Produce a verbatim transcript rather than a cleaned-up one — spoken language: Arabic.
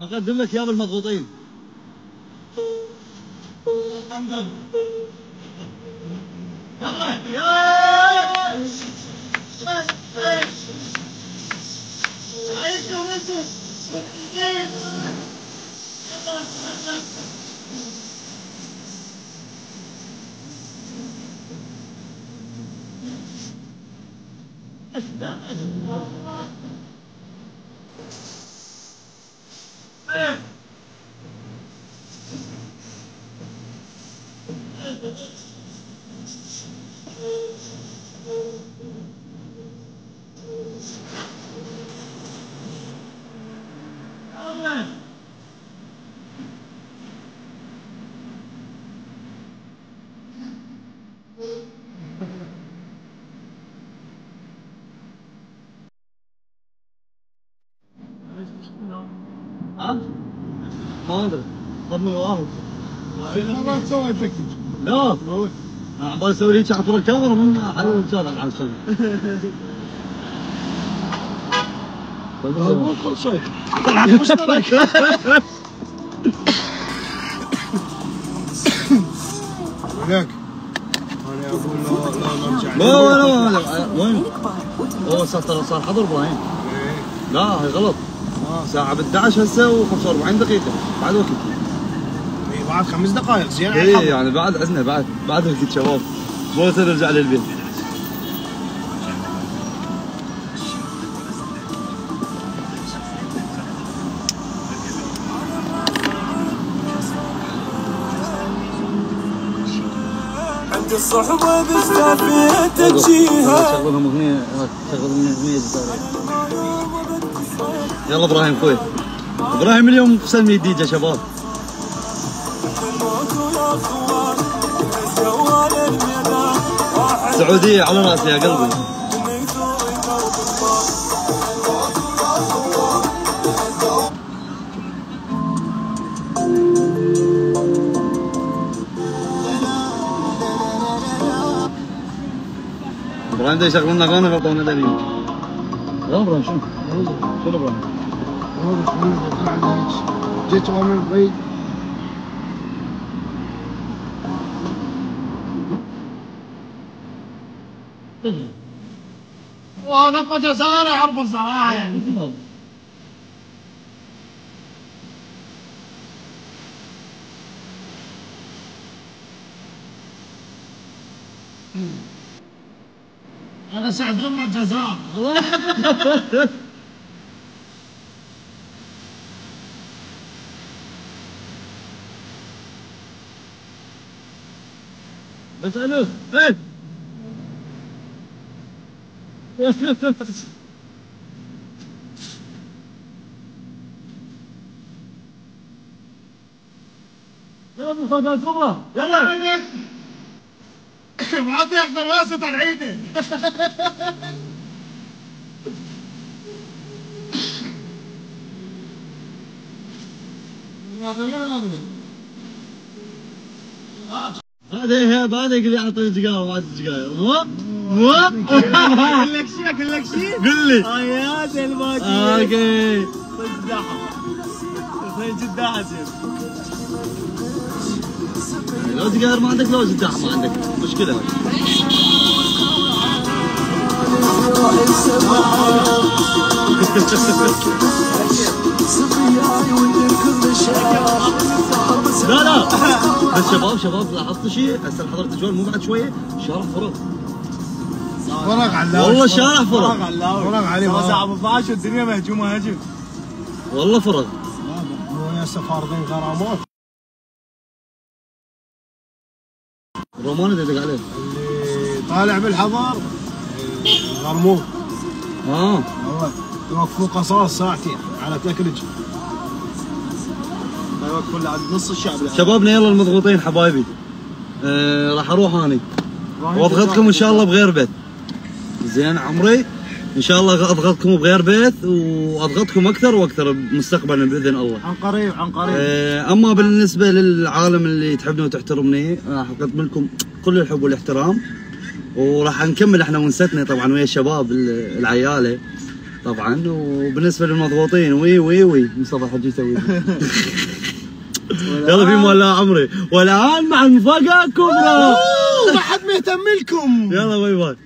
اقدم لك اياه بالمضغوطين. ها؟ ما ادري طب من واحد ما تسوي افكت. لا عبالي اسوي لي عطر الكاميرا من حلو الجارة على السنة. مو كل شيء طلع مشترك. هناك انا اقول لا لا نرجع. لا لا لا وين؟ هو صار صار حضر ابراهيم. لا هي غلط. الساعة ب احد عشر هسه وخمسة وأربعين دقيقة بعد وقت. اي بعد خمس دقائق زين. اي يعني بعد عندنا بعد بعد وقت شباب. مو نرجع للبيت. عند الصحبة بالزافية تجيها. شغلهم اغنية شغلهم اغنية يلا ابراهيم خوي. ابراهيم اليوم في سلمي جديد يا شباب. سعودية على راسي يا قلبي. ابراهيم ده يشغل لنا اغاني غلطانة دليل. يلا ابراهيم شنو؟ شنو ابراهيم؟ جيت من بعيد. وانا قد جزارة حرب الصراحة يعني. انا سعد ضمن جزار. بسأله فين؟ يلا بالفضل الكبرى يلا. ما عاد يحضر واسط العيدة. هذه هي بعد يقول لي اعطيني سيجاره ما عندي سيجاره. مو مو اقول لك شيء اقول لك شيء. قل لي. يا زين الباقي. اوكي. الدحى. خلينا جداحة زين. لو سيجاره ما عندك لو سيجاره ما عندك مشكله. لا لا بس شباب شباب لاحظت شيء هسه حضرت الجول مو بعد شويه الشارع فرغ. فرغ علاوي والله الشارع فرغ. فرغ علاوي فرغ عليه الساعة أربعة عشر والدنيا مهجومه هجم. والله فرغ. مو هسه فارضين غرامات. رومان اللي يدق عليه. اللي طالع بالحضر غرموه. اه والله يوقفوا قصاص ساعتين على تكرج. يوقفوا لعند نص الشعب. شبابنا يلا المضغوطين حبايبي. آه راح اروح اني واضغطكم ان شاء الله بغير بيت. زين عمري ان شاء الله اضغطكم بغير بيت واضغطكم اكثر واكثر مستقبلا باذن الله. عن قريب عن قريب. آه اما بالنسبه للعالم اللي تحبني وتحترمني راح اقدم لكم كل الحب والاحترام وراح نكمل احنا ونستنا طبعا ويا الشباب العياله. طبعا. وبالنسبه للمضغوطين وي وي وي مصطفى حجي يسوي يلا في مولع عمري. والان مع المفاجاه الكبرى. ما حد مهتم لكم. يلا باي باي.